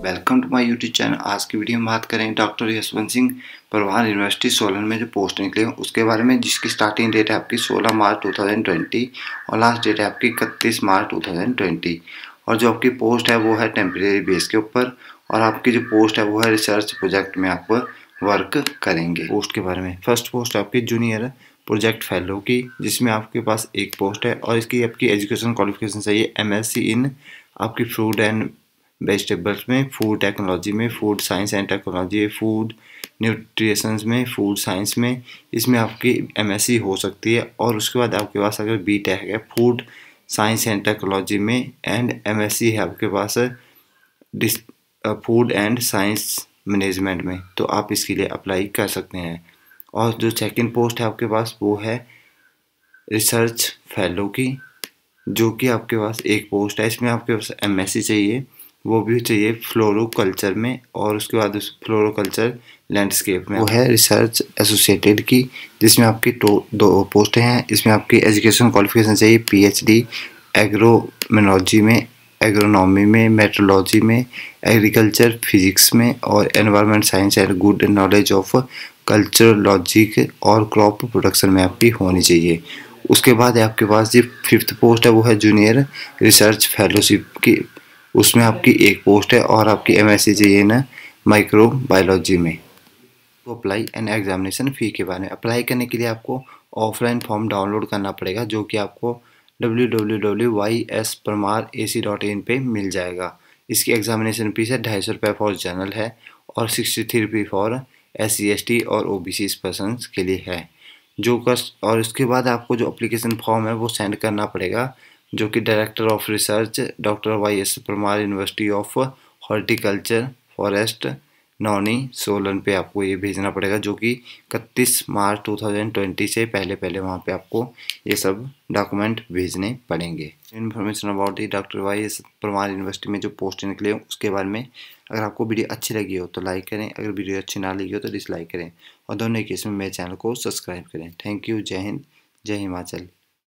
Welcome to my YouTube channel. आज की video में बात करें डॉक्टर यशवंत परमार यूनिवर्सिटी सोलन में जो पोस्ट निकले उसके बारे में, जिसकी स्टार्टिंग डेट है आपकी 16 मार्च 2020 और लास्ट डेट है आपकी 31 मार्च 2020। और जो आपकी पोस्ट है वो है टेम्परेरी बेस के ऊपर, और आपकी जो पोस्ट है वो है रिसर्च प्रोजेक्ट में आप वर्क करेंगे। पोस्ट के बारे में, फर्स्ट पोस्ट आपकी जूनियर प्रोजेक्ट फेलो की, जिसमें आपके पास एक पोस्ट है और इसकी आपकी एजुकेशन क्वालिफिकेशन चाहिए MSc इन आपकी फूड एंड वेजिटेबल्स में, फूड टेक्नोलॉजी में, food science and technology, food nutritions में, फूड साइंस में, इसमें आपकी MSc हो सकती है। और उसके बाद आपके पास अगर B.Tech है फूड साइंस एंड टेक्नोलॉजी में एंड MSc है आपके पास फूड एंड साइंस मैनेजमेंट में, तो आप इसके लिए अप्लाई कर सकते हैं। और जो सेकंड पोस्ट है आपके पास वो है रिसर्च फेलो की, जो कि आपके पास एक पोस्ट है। इसमें आपके पास MSc चाहिए, वो भी चाहिए फ्लोरोकल्चर में, और उसके बाद उस फ्लोरोकल्चर लैंडस्केप में वो है रिसर्च एसोसिएटेड की, जिसमें आपकी दो पोस्टें हैं। इसमें आपकी एजुकेशन क्वालिफिकेशन चाहिए PhD एग्रोनोलॉजी में, एग्रोनॉमी में, मेट्रोलॉजी में, एग्रीकल्चर फिजिक्स में और environment science and good knowledge of culturology और क्रॉप प्रोडक्शन में आपकी होनी चाहिए। उसके बाद आपके पास जो फिफ्थ पोस्ट है वो है जूनियर रिसर्च फेलोशिप की, उसमें आपकी एक पोस्ट है और आपकी MSc चाहिए ना माइक्रोबायोलॉजी में। तो अप्लाई एंड एग्जामिनेशन फ़ी के बारे में, अप्लाई करने के लिए आपको ऑफलाइन फॉर्म डाउनलोड करना पड़ेगा, जो कि आपको www.ysparmarac.in पे मिल जाएगा। इसकी एग्जामिनेशन फीस है 250 रुपये फॉर जनरल है और 63 रुपये फॉर SC/ST और OBC पर्सनस के लिए है। और उसके बाद आपको जो एप्लीकेशन फॉर्म है वो सेंड करना पड़ेगा, जो कि director of research doctor YSP Parmar university of horticulture forest Nauni Solan पे आपको ये भेजना पड़ेगा, जो कि 31 मार्च 2020 से पहले वहाँ पे आपको ये सब डॉक्यूमेंट भेजने पड़ेंगे। Information about the doctor YSP Parmar university में जो पोस्ट निकले उसके बारे में, अगर आपको वीडियो अच्छी लगी हो तो लाइक करें, अगर वीडियो अच्छी ना लगी हो तो डिसलाइक करें, और दोनों केस में मेरे चैनल को सब्सक्राइब करें। Thank you. जय हिंद, जय हिमाचल।